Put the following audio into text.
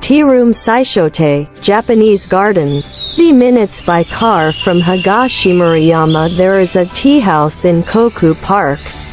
Tea Room Saishote, Japanese Garden. 30 minutes by car from Higashimurayama there is a tea house in Koku Park.